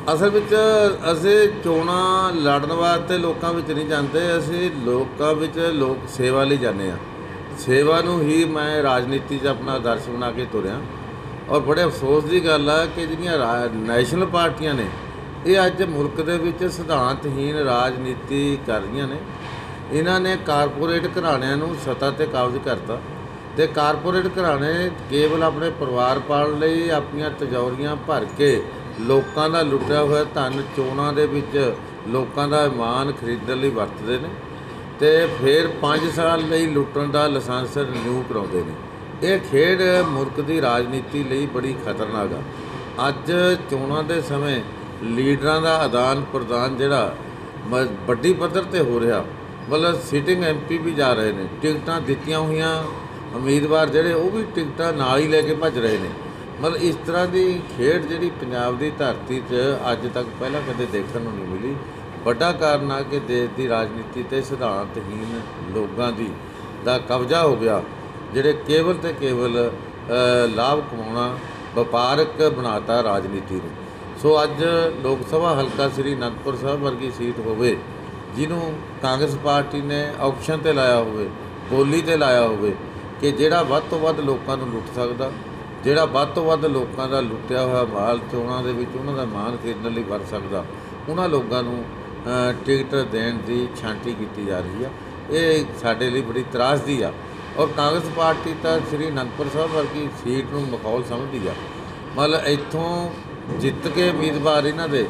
ਅਸਲ ਵਿੱਚ ਅਸੀਂ ਚੋਣਾਂ ਲੜਨ ਵਾਸਤੇ ਲੋਕਾਂ ਵਿੱਚ ਨਹੀਂ ਜਾਂਦੇ, ਅਸੀਂ ਲੋਕਾਂ ਵਿੱਚ ਲੋਕ ਸੇਵਾ ਲਈ ਜਾਂਦੇ ਹਾਂ। ਸੇਵਾ ਨੂੰ ਹੀ ਮੈਂ ਰਾਜਨੀਤੀ 'ਚ ਆਪਣਾ ਆਦਰਸ਼ ਬਣਾ ਕੇ ਤੁਰਿਆ। ਔਰ ਬੜੇ ਅਫਸੋਸ ਦੀ ਗੱਲ ਆ ਕਿ ਜਿਹੜੀਆਂ ਨੈਸ਼ਨਲ ਪਾਰਟੀਆਂ ਨੇ, ਇਹ ਅੱਜ ਮੁਲਕ ਦੇ ਵਿੱਚ ਸਿਧਾਂਤਹੀਨ ਰਾਜਨੀਤੀ ਕਰ ਰਹੀਆਂ ਨੇ। ਇਹਨਾਂ ਨੇ ਕਾਰਪੋਰੇਟ ਘਰਾਣਿਆਂ ਨੂੰ ਸੱਤਾ 'ਤੇ ਕਾਬਜ਼ ਕਰਤਾ ਅਤੇ ਕਾਰਪੋਰੇਟ ਘਰਾਣੇ ਕੇਵਲ ਆਪਣੇ ਪਰਿਵਾਰ ਪਾਲਣ ਲਈ ਆਪਣੀਆਂ ਤਿਜੋਰੀਆਂ ਭਰ ਕੇ ਲੋਕਾਂ ਦਾ ਲੁੱਟਿਆ ਹੋਇਆ ਧਨ ਚੋਣਾਂ ਦੇ ਵਿੱਚ ਲੋਕਾਂ ਦਾ ਇਮਾਨ ਖਰੀਦਣ ਲਈ ਵਰਤਦੇ ਨੇ ਅਤੇ ਫਿਰ 5 ਸਾਲ ਲਈ ਲੁੱਟਣ ਦਾ ਲਾਇਸੈਂਸ ਰਿਨਿਊ ਕਰਾਉਂਦੇ ਨੇ। ਇਹ ਖੇਡ ਮੁਲਕ ਦੀ ਰਾਜਨੀਤੀ ਲਈ ਬੜੀ ਖਤਰਨਾਕ ਆ। ਅੱਜ ਚੋਣਾਂ ਦੇ ਸਮੇਂ ਲੀਡਰਾਂ ਦਾ ਆਦਾਨ ਪ੍ਰਦਾਨ ਜਿਹੜਾ ਵੱਡੀ ਪੱਧਰ 'ਤੇ ਹੋ ਰਿਹਾ, ਮਤਲਬ ਸਿਟਿੰਗ MP ਵੀ ਜਾ ਰਹੇ ਨੇ, ਟਿਕਟਾਂ ਦਿੱਤੀਆਂ ਹੋਈਆਂ ਉਮੀਦਵਾਰ ਜਿਹੜੇ ਉਹ ਵੀ ਟਿਕਟਾਂ ਨਾਲ ਹੀ ਲੈ ਕੇ ਭੱਜ ਰਹੇ ਨੇ। ਮਤਲਬ ਇਸ ਤਰ੍ਹਾਂ ਦੀ ਖੇਡ ਜਿਹੜੀ ਪੰਜਾਬ ਦੀ ਧਰਤੀ 'ਚ ਅੱਜ ਤੱਕ ਪਹਿਲਾਂ ਕਦੇ ਦੇਖਣ ਨੂੰ ਨਹੀਂ ਮਿਲੀ। ਵੱਡਾ ਕਾਰਨ ਆ ਕਿ ਦੇਸ਼ ਦੀ ਰਾਜਨੀਤੀ 'ਤੇ ਸਿਧਾਂਤਹੀਨ ਲੋਕਾਂ ਦਾ ਕਬਜ਼ਾ ਹੋ ਗਿਆ, ਜਿਹੜੇ ਕੇਵਲ ਅਤੇ ਕੇਵਲ ਲਾਭ ਕਮਾਉਣਾ ਵਪਾਰਕ ਬਣਾਤਾ ਰਾਜਨੀਤੀ ਨੂੰ। ਸੋ ਅੱਜ ਲੋਕ ਸਭਾ ਹਲਕਾ ਸ੍ਰੀ ਅਨੰਦਪੁਰ ਸਾਹਿਬ ਵਰਗੀ ਸੀਟ ਹੋਵੇ, ਜਿਹਨੂੰ ਕਾਂਗਰਸ ਪਾਰਟੀ ਨੇ ਔਕਸ਼ਨ 'ਤੇ ਲਾਇਆ ਹੋਵੇ, ਬੋਲੀ 'ਤੇ ਲਾਇਆ ਹੋਵੇ ਕਿ ਜਿਹੜਾ ਵੱਧ ਤੋਂ ਵੱਧ ਲੋਕਾਂ ਨੂੰ ਲੁੱਟ ਸਕਦਾ, ਜਿਹੜਾ ਵੱਧ ਤੋਂ ਵੱਧ ਲੋਕਾਂ ਦਾ ਲੁੱਟਿਆ ਹੋਇਆ ਮਾਲ ਚੋਣਾਂ ਦੇ ਵਿੱਚ ਉਹਨਾਂ ਦਾ ਮਾਣ ਖਰੀਦਣ ਲਈ ਵਰਤ ਸਕਦਾ, ਉਹਨਾਂ ਲੋਕਾਂ ਨੂੰ ਟਿਕਟ ਦੇਣ ਦੀ ਛਾਂਟੀ ਕੀਤੀ ਜਾ ਰਹੀ ਆ। ਇਹ ਸਾਡੇ ਲਈ ਬੜੀ ਤਰਾਸਦੀ ਆ। ਔਰ ਕਾਂਗਰਸ ਪਾਰਟੀ ਤਾਂ ਸ੍ਰੀ ਅਨੰਦਪੁਰ ਸਾਹਿਬ ਵਰਗੀ ਸੀਟ ਨੂੰ ਮਖੌਲ ਸਮਝਦੀ ਆ। ਮਤਲਬ ਇੱਥੋਂ ਜਿੱਤ ਕੇ ਉਮੀਦਵਾਰ ਇਹਨਾਂ ਦੇ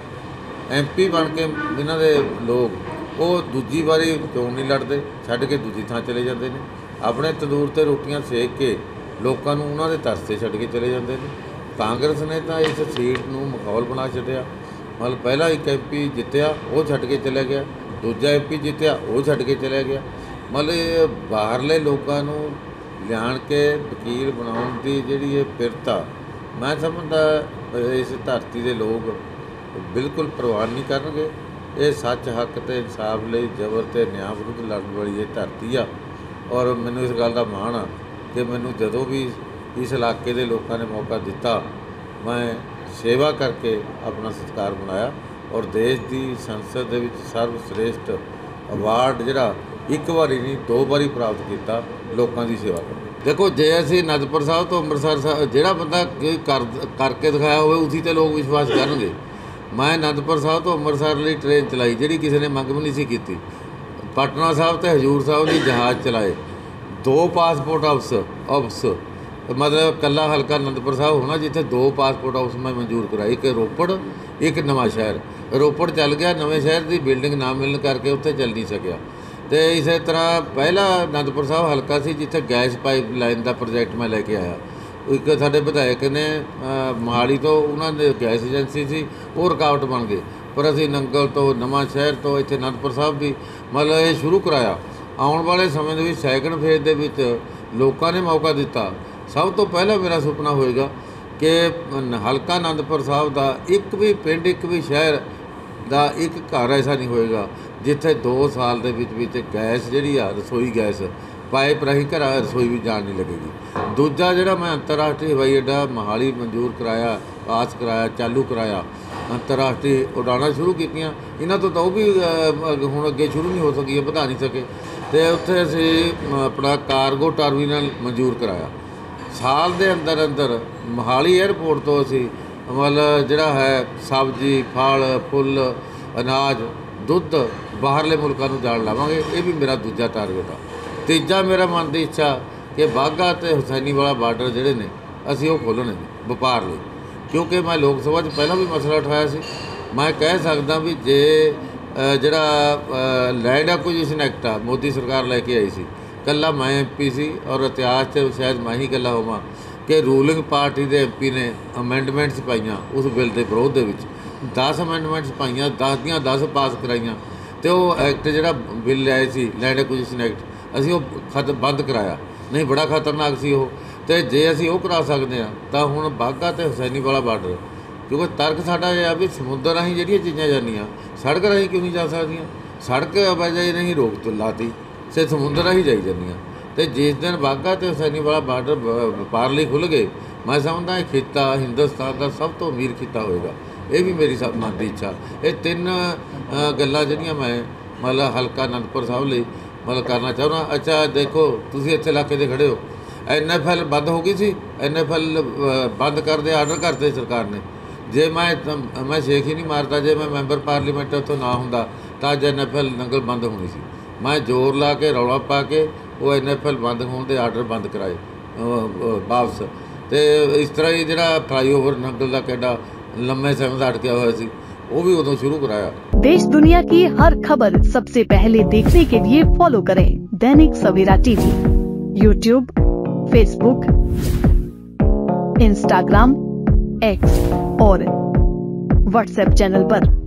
MP ਬਣ ਕੇ ਇਹਨਾਂ ਦੇ ਲੋਕ ਉਹ ਦੂਜੀ ਵਾਰੀ ਚੋਣ ਨਹੀਂ ਲੜਦੇ, ਛੱਡ ਕੇ ਦੂਜੀ ਥਾਂ ਚਲੇ ਜਾਂਦੇ ਨੇ। ਆਪਣੇ ਤੰਦੂਰ 'ਤੇ ਰੋਟੀਆਂ ਸੇਕ ਕੇ ਲੋਕਾਂ ਨੂੰ ਉਹਨਾਂ ਦੇ ਤਰਸ 'ਤੇ ਛੱਡ ਕੇ ਚਲੇ ਜਾਂਦੇ ਨੇ। ਕਾਂਗਰਸ ਨੇ ਤਾਂ ਇਸ ਸੀਟ ਨੂੰ ਮਖੌਲ ਬਣਾ ਛੱਡਿਆ। ਮਤਲਬ ਪਹਿਲਾਂ ਇੱਕ MP ਜਿੱਤਿਆ, ਉਹ ਛੱਡ ਕੇ ਚਲਿਆ ਗਿਆ, ਦੂਜਾ MP ਜਿੱਤਿਆ, ਉਹ ਛੱਡ ਕੇ ਚਲਿਆ ਗਿਆ। ਮਤਲਬ ਇਹ ਬਾਹਰਲੇ ਲੋਕਾਂ ਨੂੰ ਲਿਆਣ ਕੇ ਵਕੀਲ ਬਣਾਉਣ ਦੀ ਜਿਹੜੀ ਇਹ ਫਿਰਤਾ, ਮੈਂ ਸਮਝਦਾ ਇਸ ਧਰਤੀ ਦੇ ਲੋਕ ਬਿਲਕੁਲ ਪ੍ਰਵਾਨ ਨਹੀਂ ਕਰਨਗੇ। ਇਹ ਸੱਚ, ਹੱਕ ਅਤੇ ਇਨਸਾਫ ਲਈ ਜ਼ਬਰ ਅਤੇ ਨਿਆਂ ਵਿਰੁੱਧ ਲੜਨ ਵਾਲੀ ਇਹ ਧਰਤੀ ਆ। ਔਰ ਮੈਨੂੰ ਇਸ ਗੱਲ ਦਾ ਮਾਣ ਆ ਕਿ ਮੈਨੂੰ ਜਦੋਂ ਵੀ ਇਸ ਇਲਾਕੇ ਦੇ ਲੋਕਾਂ ਨੇ ਮੌਕਾ ਦਿੱਤਾ, ਮੈਂ ਸੇਵਾ ਕਰਕੇ ਆਪਣਾ ਸਤਿਕਾਰ ਬਣਾਇਆ। ਔਰ ਦੇਸ਼ ਦੀ ਸੰਸਦ ਦੇ ਵਿੱਚ ਸਰਵ ਸ੍ਰੇਸ਼ਟ ਅਵਾਰਡ ਜਿਹੜਾ ਇੱਕ ਵਾਰੀ ਨਹੀਂ 2 ਵਾਰੀ ਪ੍ਰਾਪਤ ਕੀਤਾ ਲੋਕਾਂ ਦੀ ਸੇਵਾ ਕਰਕੇ। ਦੇਖੋ, ਜੇ ਅਸੀਂ ਅਨੰਦਪੁਰ ਸਾਹਿਬ ਤੋਂ ਅੰਮ੍ਰਿਤਸਰ ਸਾਹਿਬ ਜਿਹੜਾ ਬੰਦਾ ਕਰਕੇ ਦਿਖਾਇਆ ਹੋਵੇ ਉਸੀ 'ਤੇ ਲੋਕ ਵਿਸ਼ਵਾਸ ਕਰਨਗੇ। ਮੈਂ ਅਨੰਦਪੁਰ ਸਾਹਿਬ ਤੋਂ ਅੰਮ੍ਰਿਤਸਰ ਲਈ ਟ੍ਰੇਨ ਚਲਾਈ ਜਿਹੜੀ ਕਿਸੇ ਨੇ ਮੰਗ ਵੀ ਨਹੀਂ ਸੀ ਕੀਤੀ। ਪਟਨਾ ਸਾਹਿਬ ਅਤੇ ਹਜ਼ੂਰ ਸਾਹਿਬ ਲਈ ਜਹਾਜ਼ ਚਲਾਏ। 2 ਪਾਸਪੋਰਟ ਆਫਿਸ ਮਤਲਬ ਇਕੱਲਾ ਹਲਕਾ ਅਨੰਦਪੁਰ ਸਾਹਿਬ ਹੋਣਾ ਜਿੱਥੇ 2 ਪਾਸਪੋਰਟ ਆਫਿਸ ਮੈਂ ਮਨਜ਼ੂਰ ਕਰਾਏ, ਇੱਕ ਰੋਪੜ, ਇੱਕ ਨਵਾਂ ਸ਼ਹਿਰ। ਰੋਪੜ ਚੱਲ ਗਿਆ, ਨਵੇਂ ਸ਼ਹਿਰ ਦੀ ਬਿਲਡਿੰਗ ਨਾ ਮਿਲਣ ਕਰਕੇ ਉੱਥੇ ਚੱਲ ਨਹੀਂ ਸਕਿਆ। ਅਤੇ ਇਸੇ ਤਰ੍ਹਾਂ ਪਹਿਲਾ ਅਨੰਦਪੁਰ ਸਾਹਿਬ ਹਲਕਾ ਸੀ ਜਿੱਥੇ ਗੈਸ ਪਾਈਪ ਲਾਈਨ ਦਾ ਪ੍ਰੋਜੈਕਟ ਮੈਂ ਲੈ ਕੇ ਆਇਆ। ਇੱਕ ਸਾਡੇ ਵਿਧਾਇਕ ਨੇ ਮੋਹਾਲੀ ਤੋਂ, ਉਹਨਾਂ ਦੇ ਗੈਸ ਏਜੰਸੀ ਸੀ, ਉਹ ਰੁਕਾਵਟ ਬਣ ਗਏ। ਪਰ ਅਸੀਂ ਨੰਗਲ ਤੋਂ, ਨਵਾਂ ਸ਼ਹਿਰ ਤੋਂ, ਇੱਥੇ ਅਨੰਦਪੁਰ ਸਾਹਿਬ ਵੀ ਮਤਲਬ ਇਹ ਸ਼ੁਰੂ ਕਰਾਇਆ। ਆਉਣ ਵਾਲੇ ਸਮੇਂ ਦੇ ਵਿੱਚ ਸੈਕਿੰਡ ਫੇਜ਼ ਦੇ ਵਿੱਚ ਲੋਕਾਂ ਨੇ ਮੌਕਾ ਦਿੱਤਾ। ਸਭ ਤੋਂ ਪਹਿਲਾਂ ਮੇਰਾ ਸੁਪਨਾ ਹੋਏਗਾ ਕਿ ਹਲਕਾ ਅਨੰਦਪੁਰ ਸਾਹਿਬ ਦਾ ਇੱਕ ਵੀ ਪਿੰਡ, ਇੱਕ ਵੀ ਸ਼ਹਿਰ ਦਾ ਇੱਕ ਘਰ ਐਸਾ ਨਹੀਂ ਹੋਏਗਾ ਜਿੱਥੇ 2 ਸਾਲ ਦੇ ਵਿੱਚ ਗੈਸ ਜਿਹੜੀ ਆ, ਰਸੋਈ ਗੈਸ ਪਾਈਪ ਰਾਹੀਂ ਘਰਾਂ ਰਸੋਈ ਵੀ ਜਾਣ ਨਹੀਂ ਲੱਗੇਗੀ। ਦੂਜਾ ਜਿਹੜਾ ਮੈਂ ਅੰਤਰਰਾਸ਼ਟਰੀ ਹਵਾਈ ਅੱਡਾ ਮੋਹਾਲੀ ਮਨਜ਼ੂਰ ਕਰਾਇਆ, ਪਾਸ ਕਰਾਇਆ, ਚਾਲੂ ਕਰਾਇਆ, ਅੰਤਰਰਾਸ਼ਟਰੀ ਉਡਾਣਾਂ ਸ਼ੁਰੂ ਕੀਤੀਆਂ। ਇਹਨਾਂ ਤੋਂ ਤਾਂ ਉਹ ਵੀ ਹੁਣ ਅੱਗੇ ਸ਼ੁਰੂ ਨਹੀਂ ਹੋ ਸਕੀ, ਵਧਾ ਨਹੀਂ ਸਕੇ। ਅਤੇ ਉੱਥੇ ਅਸੀਂ ਆਪਣਾ ਕਾਰਗੋ ਟਰਮੀਨਲ ਮਨਜ਼ੂਰ ਕਰਾਇਆ। ਸਾਲ ਦੇ ਅੰਦਰ ਅੰਦਰ ਮੋਹਾਲੀ ਏਅਰਪੋਰਟ ਤੋਂ ਅਸੀਂ ਮਤਲਬ ਜਿਹੜਾ ਹੈ ਸਬਜ਼ੀ, ਫਲ, ਫੁੱਲ, ਅਨਾਜ, ਦੁੱਧ ਬਾਹਰਲੇ ਮੁਲਕਾਂ ਨੂੰ ਜਾਣ ਲਾਵਾਂਗੇ। ਇਹ ਵੀ ਮੇਰਾ ਦੂਜਾ ਟਾਰਗੇਟ ਆ। ਤੀਜਾ ਮੇਰਾ ਮਨ ਦੀ ਇੱਛਾ ਕਿ ਬਾਘਾ ਅਤੇ ਹੁਸੈਨੀ ਵਾਲਾ ਬਾਰਡਰ ਜਿਹੜੇ ਨੇ ਅਸੀਂ ਉਹ ਖੋਲ੍ਹਣੇ ਨੇ ਵਪਾਰ ਲਈ। ਕਿਉਂਕਿ ਮੈਂ ਲੋਕ ਸਭਾ 'ਚ ਪਹਿਲਾਂ ਵੀ ਮਸਲਾ ਉਠਾਇਆ ਸੀ। ਮੈਂ ਕਹਿ ਸਕਦਾ ਵੀ ਜੇ ਜਿਹੜਾ ਲੈਂਡ ਐਕੁਜੀਸ਼ਨ ਐਕਟ ਆ ਮੋਦੀ ਸਰਕਾਰ ਲੈ ਕੇ ਆਈ ਸੀ, ਇਕੱਲਾ ਮੈਂ MP ਸੀ ਔਰ ਇਤਿਹਾਸ 'ਚ ਸ਼ਾਇਦ ਮੈਂ ਹੀ ਇਕੱਲਾ ਹੋਵਾਂ ਕਿ ਰੂਲਿੰਗ ਪਾਰਟੀ ਦੇ MP ਨੇ ਅਮੈਂਡਮੈਂਟਸ ਪਾਈਆਂ ਉਸ ਬਿੱਲ ਦੇ ਵਿਰੋਧ ਦੇ ਵਿੱਚ। 10 ਅਮੈਂਡਮੈਂਟਸ ਪਾਈਆਂ, 10 ਦੀਆਂ 10 ਪਾਸ ਕਰਾਈਆਂ। ਅਤੇ ਉਹ ਐਕਟ ਜਿਹੜਾ ਬਿੱਲ ਲਿਆਏ ਸੀ ਲੈਂਡ ਐਕੁਜੀਸ਼ਨ ਐਕਟ, ਅਸੀਂ ਉਹ ਬੰਦ ਕਰਾਇਆ। ਨਹੀਂ, ਬੜਾ ਖਤਰਨਾਕ ਸੀ ਉਹ। ਅਤੇ ਜੇ ਅਸੀਂ ਉਹ ਕਰਾ ਸਕਦੇ ਹਾਂ ਤਾਂ ਹੁਣ ਬਾਘਾ ਅਤੇ ਹੁਸੈਨੀ ਵਾਲਾ ਬਾਰਡਰ, ਕਿਉਂਕਿ ਤਰਕ ਸਾਡਾ ਇਹ ਆ ਵੀ ਸਮੁੰਦਰ ਰਾਹੀਂ ਜਿਹੜੀਆਂ ਚੀਜ਼ਾਂ ਜਾਂਦੀਆਂ ਸੜਕ ਰਾਹੀਂ ਕਿਉਂ ਨਹੀਂ ਜਾ ਸਕਦੀਆਂ। ਸੜਕ ਆਵਾਜਾਈ ਨਹੀਂ ਰੋਕ ਲਾਤੀ, ਅਤੇ ਸਮੁੰਦਰ ਰਾਹੀਂ ਜਾਈ ਜਾਂਦੀਆਂ। ਅਤੇ ਜਿਸ ਦਿਨ ਬਾਘਾ ਅਤੇ ਹੁਸੈਨੀ ਵਾਲਾ ਬਾਰਡਰ ਵਪਾਰ ਲਈ ਖੁੱਲ੍ਹ ਗਏ, ਮੈਂ ਸਮਝਦਾ ਇਹ ਖਿੱਤਾ ਹਿੰਦੁਸਤਾਨ ਦਾ ਸਭ ਤੋਂ ਅਮੀਰ ਖਿੱਤਾ ਹੋਏਗਾ। ਇਹ ਵੀ ਮੇਰੀ ਮਨ ਦੀ ਇੱਛਾ। ਇਹ ਤਿੰਨ ਗੱਲਾਂ ਜਿਹੜੀਆਂ ਮੈਂ ਮਤਲਬ ਹਲਕਾ ਅਨੰਦਪੁਰ ਸਾਹਿਬ ਲਈ ਮਤਲਬ ਕਰਨਾ ਚਾਹੁੰਦਾ। ਅੱਛਾ ਦੇਖੋ, ਤੁਸੀਂ ਇੱਥੇ ਇਲਾਕੇ ਦੇ ਖੜੇ ਹੋ, NFL ਬੰਦ ਹੋ ਗਈ ਸੀ, NFL ਬੰਦ ਕਰਦੇ ਆਰਡਰ ਕਰਤੇ ਸਰਕਾਰ ਨੇ। ਜੇ ਮੈਂ ਛੇਕ ਹੀ ਨਹੀਂ ਮਾਰਦਾ, ਜੇ ਮੈਂ ਮੈਂਬਰ ਪਾਰਲੀਮੈਂਟ ਉੱਥੋਂ ਨਾ ਹੁੰਦਾ ਤਾਂ ਅੱਜ NFL ਨੰਗਲ ਬੰਦ ਹੋਣੀ ਸੀ। ਮੈਂ ਜ਼ੋਰ ਲਾ ਕੇ ਰੌਲਾ ਪਾ ਕੇ ਉਹ NFL ਬੰਦ ਹੋਣ ਦੇ ਆਰਡਰ ਬੰਦ ਕਰਾਏ ਵਾਪਸ। ਤੇ ਇਸ ਤਰ੍ਹਾਂ ਹੀ ਜਿਹੜਾ ਫਲਾਈਓਵਰ ਨੰਗਲ ਦਾ ਕਿੱਡਾ ਲੰਮੇ ਸਮੇਂ ਦਾ अटका हुआ सी, वो भी उदों शुरू कराया। देश दुनिया की हर खबर सबसे पहले देखने के लिए फॉलो करें Dainik Savera TV, YouTube, Facebook, Instagram, X और व्हाट्सएप चैनल पर।